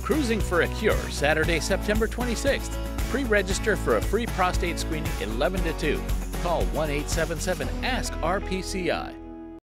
Cruising for a Cure, Saturday, September 26th. Pre-register for a free prostate screening 11 to 2. Call 1-877-ASK-RPCI.